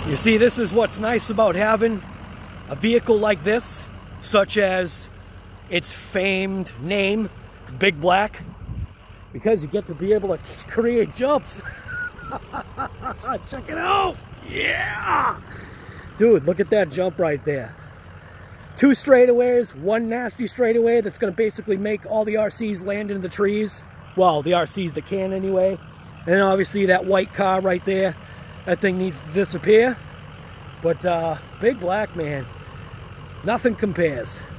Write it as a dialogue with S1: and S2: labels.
S1: You see, this is what's nice about having a vehicle like this, such as its famed name, Big Black, because you get to be able to create jumps. Check it out! Yeah! Dude, look at that jump right there. 2 straightaways, 1 nasty straightaway that's going to basically make all the RCs land in the trees. Well, the RCs that can anyway. And then obviously that white car right there, that thing needs to disappear. But Big Black, man, nothing compares.